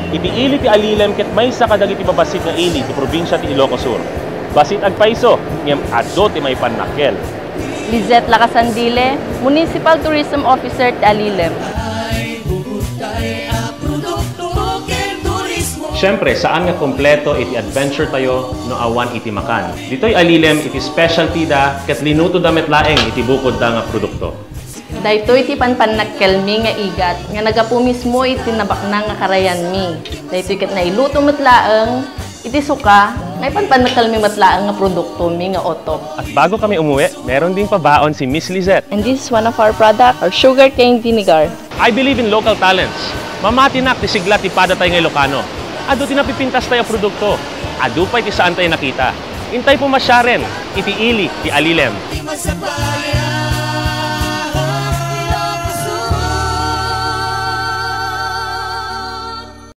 iti ili ti alilem ket maysa kadag iti babasit nga ili ti probinsya ti Ilocos Sur. Basit agpaiso ngem addo ti may panakkel. Lizette Lacasandile, Municipal Tourism Officer ti Alilem. Siyempre, saan nga kompleto iti adventure tayo no awan iti makan. Dito'y alilem iti specialty da ket linuto da metlaeng iti bukod da nga produkto. Dahito iti panpanakkel mi nga igat nga nagapu mismo iti nabaknang nga karayan mi. Dahito ket nailuto metlaeng iti suka nga panpanakkel mi metlaeng nga produkto mi nga otop. At bago kami umuwi, meron ding pabaon si Miss Lizette. And this is one of our product, our sugarcane vinegar. I believe in local talents. Mamatinak ti sigla ti pada tayo nga Ilocano. Ado ti napipintas tayo produkto. Ado pa'y ti saan tayo nakita. Intay pumasyaren, iti ili, ti alilem.